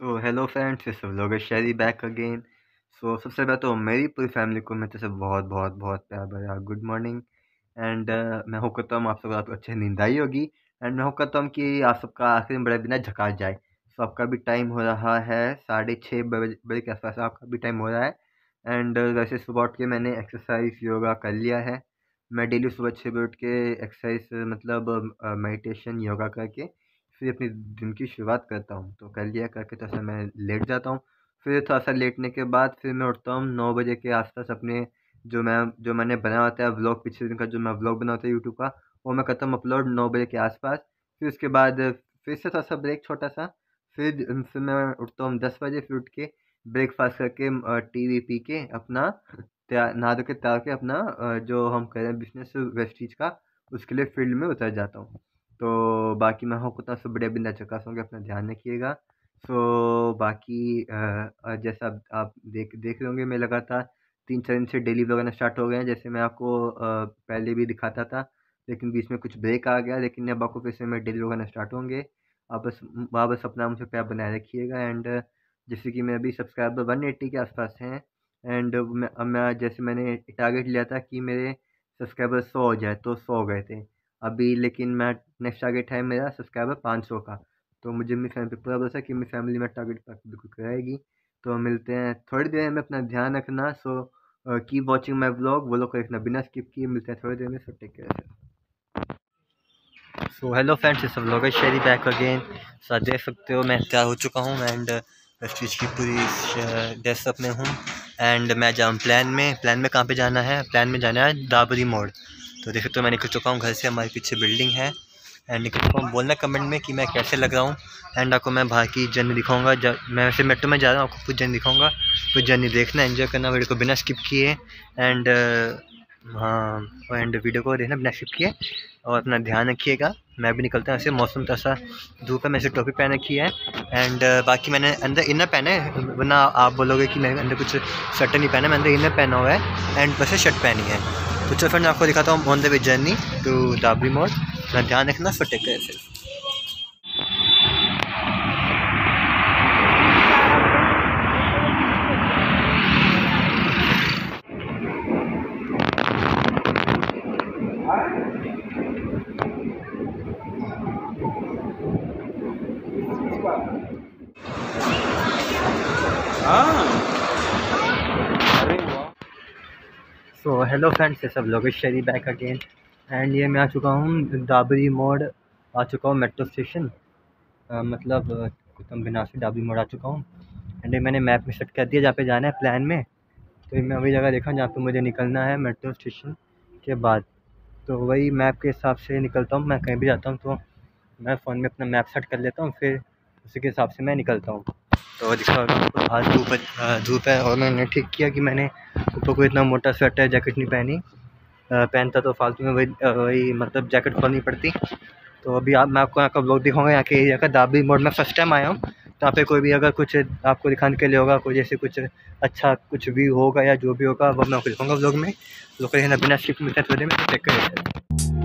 सो hello friends, इस vlogger Sheri back again. सबसे पहले तो मेरी पूरी फैमिली को मैं से बहुत बहुत बहुत प्यार भरा गुड मॉर्निंग। एंड मैं होप करता हूँ आप सबको रात को अच्छी नींद आई होगी। एंड मैं होप करता हूँ कि आप सबका आखिरी में बड़े बिना झकास जाए। सो आपका भी टाइम हो रहा है 6:30 बजे के आसपास आपका भी टाइम हो रहा है। एंड वैसे सुबह उठ के मैंने एक्सरसाइज योगा कर लिया है। मैं डेली सुबह 6 बजे उठ के एक्सरसाइज मतलब मेडिटेशन योगा करके फिर अपनी दिन की शुरुआत करता हूँ। तो कर लिया करके थोड़ा सा मैं लेट जाता हूँ। फिर थोड़ा सा लेटने के बाद फिर मैं उठता हूँ 9 बजे के आसपास। अपने जो मैंने बनाया होता है व्लॉग, पिछले दिन का जो मैं व्लॉग बना होता है यूट्यूब का, वो मैं करता हूँ अपलोड 9 बजे के आसपास। फिर उसके बाद फिर से थोड़ा सा ब्रेक छोटा सा। फिर मैं उठता हूँ 10 बजे। फिर उठ के ब्रेकफास्ट करके टी पी के अपना तैयार नहा धो के तैयार के अपना जो हम कह रहे हैं बिजनेस वेस्टीज का, उसके लिए फील्ड में उतर जाता हूँ। तो बाकी मैं होप करता हूँ सब बढ़िया बिंदास चकास होंगे, अपना ध्यान रखिएगा। बाकी जैसा आप देख देख रहे होंगे, मैं लगातार 3-4 दिन से डेली व्लॉग आना स्टार्ट हो गए हैं। जैसे मैं आपको पहले भी दिखाता था, लेकिन बीच में कुछ ब्रेक आ गया। लेकिन अब आपको फिर से मैं डेली व्लॉग आना स्टार्ट होंगे। आप बस अपना मुझे प्यार बनाए रखिएगा। एंड जैसे कि मैं अभी सब्सक्राइबर 180 के आसपास हैं। एंड अब मैं जैसे मैंने टारगेट लिया था कि मेरे सब्सक्राइबर 100 हो जाए, तो 100 हो गए थे अभी। लेकिन मैं नेक्स्ट टारगेट है मेरा सब्सक्राइबर 500 का। तो मुझे मेरी फैमिली पे पूरा भरोसा है कि मेरी फैमिली में टारगेट बिल्कुल कराएगी। तो मिलते हैं थोड़ी देर में, अपना ध्यान रखना। कीप वॉचिंग माई व्लॉग, वो लोग को देखना बिना स्किप किए। मिलते हैं थोड़ी देर में। Take care. हेलो फ्रेंड्स, इस व्लॉगर शेरी बैक अगेन। देख सकते हो मैं तैयार हो चुका हूँ। एंड इस चीज़ की पूरी ड्रेसअप में हूँ। एंड मैं जाऊँ प्लान में कहाँ पे जाना है? प्लान में जाना है दाबरी मोड़। तो देख सकते हो मैं निकल चुका हूँ घर से। हमारे पीछे बिल्डिंग है। एंड निकल चुका हूँ। बोलना कमेंट में कि मैं कैसे लग रहा हूँ। एंड आपको मैं बाहर की जर्नी दिखाऊंगा। मैं वैसे मेट्रो में जा रहा हूँ, आपको कुछ जर्नी दिखाऊंगा। तो जर्नी देखना, एंजॉय करना वीडियो को बिना स्किप किए। एंड हाँ, एंड वीडियो को देखना बिना स्किप किए और अपना ध्यान रखिएगा। मैं भी निकलता हूँ। ऐसे मौसम तो ऐसा धूप है, मैं ऐसे टोपी पहन रखी है। एंड बाकी मैंने अंदर इनर पहना है, वरना आप बोलोगे कि मैंने अंदर कुछ शर्ट नहीं पहना। मैं अंदर इनर पहना हुआ है एंड वैसे शर्ट पहनी है। तो चलो फ्रेंड, आपको दिखाता हूँ on the way journey to Dabri Mor. अपना ध्यान रखना। फिर टेक केयर से। हेलो फ्रेंड्स, ये सब लोग शेरी बैक अगेन। एंड ये मैं आ चुका हूँ दाबरी मोड़। आ चुका हूँ मेट्रो स्टेशन, मतलब कुतुब मीनार से दाबरी मोड़ आ चुका हूँ। एंड ये मैंने मैप में सेट कर दिया जहाँ पे जाना है प्लान में। तो मैं वही जगह देखा जहाँ पे मुझे निकलना है मेट्रो स्टेशन के बाद। तो वही मैप के हिसाब से निकलता हूँ। मैं कहीं भी जाता हूँ तो मैं फ़ोन में अपना मैप सेट कर लेता हूँ, फिर उसी के हिसाब से मैं निकलता हूँ। तो दिखा होगा आपको, आज धूप है। और मैंने ठीक किया कि मैंने ऊपर को इतना मोटा स्वेटर जैकेट नहीं पहनी। पहनता तो फालतू में वही मतलब जैकेट खोलनी पड़ती। तो अभी मैं आपको यहाँ का ब्लॉग दिखाऊंगा, यहाँ के एरिया का। दाबरी मोड़ में फर्स्ट टाइम आया हूँ। तो यहाँ पे कोई भी अगर कुछ आपको दिखाने के लिए होगा, कोई जैसे कुछ अच्छा कुछ व्यू होगा या जो भी होगा, वो मैं आपको दिखाऊंगा ब्लॉग में। तो कहीं बिना स्किप मिलता है थोड़े में। चेक करिए।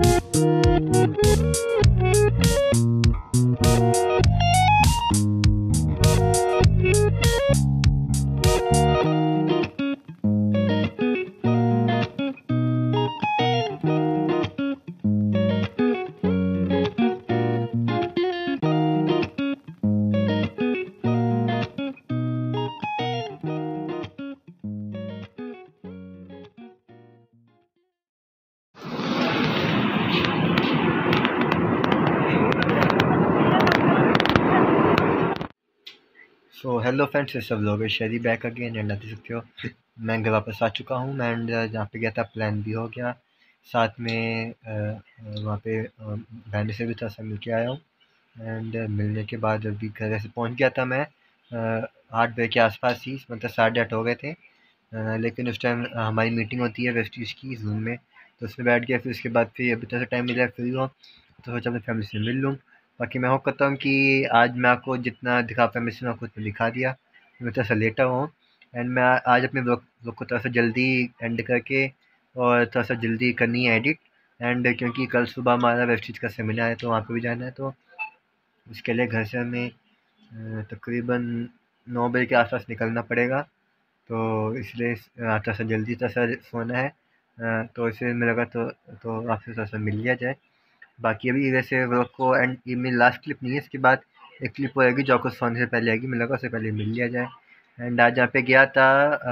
हेलो फ्रेंड्स, ये सब लोग शेरी बैक अगेन। एंड देख सकते हो मैं घर वापस आ चुका हूँ। एंड जहाँ पे गया था प्लान भी हो गया। साथ में वहाँ पे बहन से भी थोड़ा सा मिल के आया हूँ। एंड मिलने के बाद अभी घर ऐसे पहुँच गया था मैं 8 बजे के आसपास ही, मतलब 8:30 हो गए थे। लेकिन उस टाइम हमारी मीटिंग होती है वेस्टीज की जूम में। तो उसमें बैठ गया। फिर उसके बाद फिर अभी थोड़ा सा टाइम मिला है फ्री हो, तो सोचा अपनी फैमिली से मिल लूँ। बाकी मैं होप करता हूँ कि आज मैं आपको जितना दिखा पाया मैं आपको उतना दिखा दिया। मैं थोड़ा सा लेटा हुआ हूँ। एंड मैं आज अपने ब्लॉग को थोड़ा सा जल्दी एंड करके और थोड़ा सा जल्दी करनी है एडिट। एंड क्योंकि कल सुबह हमारा वेस्टीज का सेमिनार है, तो वहाँ पर भी जाना है। तो उसके लिए घर से हमें तकरीबन 9 बजे के आसपास निकलना पड़ेगा, तो इसलिए थोड़ा सा जल्दी थोड़ा सा सोना है। तो इसलिए मुझे लगा तो आपसे थोड़ा सा मिल लिया जाए। बाकी अभी वैसे व्लॉग को एंड ये मेरी लास्ट क्लिप नहीं है, इसके बाद एक क्लिप वो आएगी जो आपको सोने से पहले आएगी। मुझे लगा उससे पहले मिल लिया जाए। एंड आज जहाँ पे गया था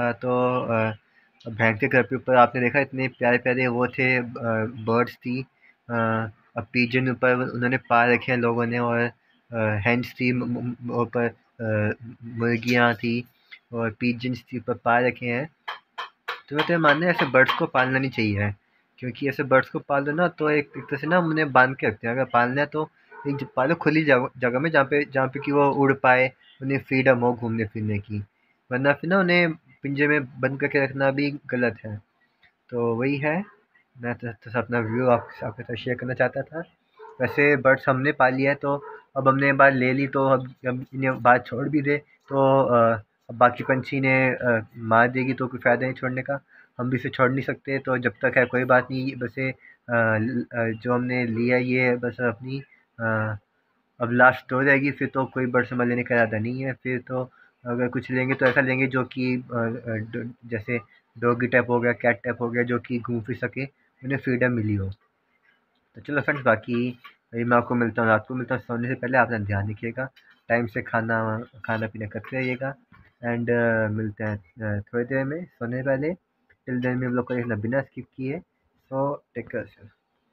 बैंक के घर के ऊपर आपने देखा इतने प्यारे प्यारे वो थे, बर्ड्स थी। अब पीजन ऊपर उन्होंने पा रखे हैं लोगों ने, और हैंड्स थी ऊपर, मुर्गियाँ थी और पीजन्स थी ऊपर पा रखे हैं। तो मैं तो मानना है ऐसे बर्ड्स को पालना नहीं चाहिए, क्योंकि ऐसे बर्ड्स को पाल दो ना तो एक तरह से ना उन्हें बांध के रखते हैं। अगर पालना है तो एक पालो खुली जगह में, जहाँ पे कि वो उड़ पाए, उन्हें फ्रीडम हो घूमने फिरने की। वरना फिर ना उन्हें पिंजरे में बंद करके रखना भी गलत है। तो वही है, मैं तो अपना व्यू आपके साथ शेयर करना चाहता था। वैसे बर्ड्स हमने पाल लिया है, तो अब हमने बात ले ली, तो अब इन्हें बात छोड़ भी दे तो अब बाकी पंछी ने मार देगी तो कोई फ़ायदा नहीं छोड़ने का। हम भी इसे छोड़ नहीं सकते, तो जब तक है कोई बात नहीं। बस ये जो हमने लिया ये बस अपनी अब लास्ट स्टोर रहेगी, फिर तो कोई बर्ड समझ लेने का इरादा नहीं है। फिर तो अगर कुछ लेंगे तो ऐसा लेंगे जो कि जैसे डॉगी टाइप हो गया, कैट टाइप हो गया, जो कि घूम फिर सके, उन्हें फ्रीडम मिली हो। तो चलो फ्रेंड्स, बाकी अभी मैं आपको मिलता हूँ, रात को मिलता हूँ। सोने से पहले आप अपना ध्यान रखिएगा, टाइम से खाना खाना पीना करते रहिएगा। एंड मिलते हैं थोड़ी देर में सोने से पहले। टिल देन में हम लोग को देखना बिना स्किप किए। So take care.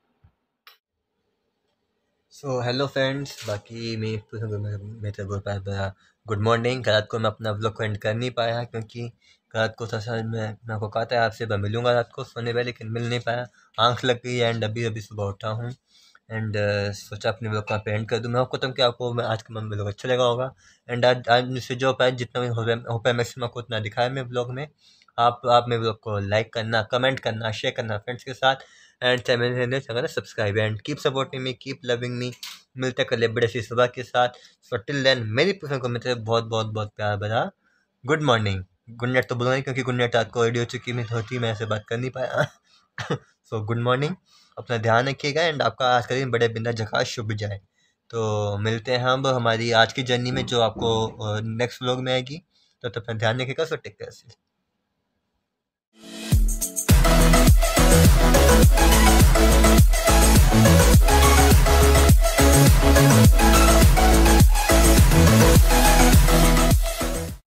So hello friends, बाकी मैं तो बोल पाया गुड मॉर्निंग। रात को मैं अपना व्लॉग को एंड कर नहीं पाया, क्योंकि रात को थोड़ा मैं आपको कहा था आपसे मिलूंगा रात को सोने पहले, लेकिन मिल नहीं पाया, आंख लग गई। एंड अभी अभी सुबह उठा हूँ, एंड सोचा अपने व्लॉग का एंड कर दूँ। मैं आपको कि आपको मैं आज का व्लॉग अच्छा लगा होगा। एंड आज मुझसे जो पाया, जितना भी हो पाया मैक्सिमम आपको उतना दिखाया मैं व्लॉग में। आप मेरे व्लॉग को लाइक करना, कमेंट करना, शेयर करना फ्रेंड्स के साथ, and channel subscribe, and keep supporting me, keep loving me. मिलते हैं कल बड़े सी सुबह के साथ। सो टिल देन मेरी पसंद को मेरे बहुत बहुत बहुत प्यार भरा गुड मॉर्निंग। गुड नाइट तो बोलूँगा, क्योंकि गुड नाइट रात को ऑडियो चुकी में होती, मैं ऐसे बात कर नहीं पाया। सो गुड मॉर्निंग, अपना ध्यान रखिएगा, एंड आपका आज का दिन बड़े बिंदा झकास शुभ जाए। तो मिलते हैं हम हमारी आज की जर्नी में, जो आपको नेक्स्ट व्लॉग में आएगी। तो अपना ध्यान रखिएगा। So take care.